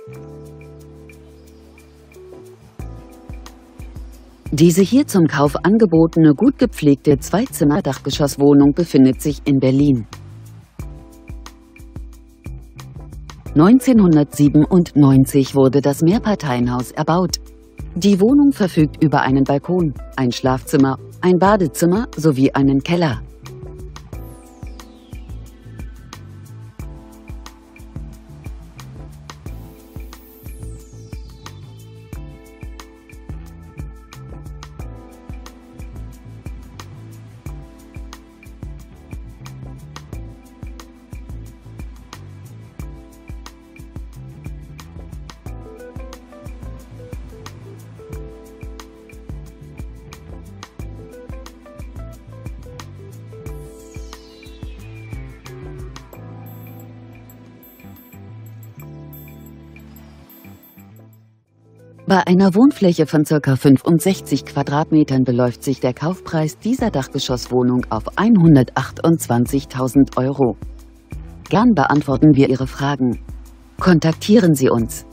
Diese hier zum Kauf angebotene gut gepflegte Zweizimmer-Dachgeschosswohnung befindet sich in Berlin. 1997 wurde das Mehrparteienhaus erbaut. Die Wohnung verfügt über einen Balkon, ein Schlafzimmer, ein Badezimmer sowie einen Keller. Bei einer Wohnfläche von ca. 65 Quadratmetern beläuft sich der Kaufpreis dieser Dachgeschosswohnung auf 128.000 €. Gern beantworten wir Ihre Fragen. Kontaktieren Sie uns.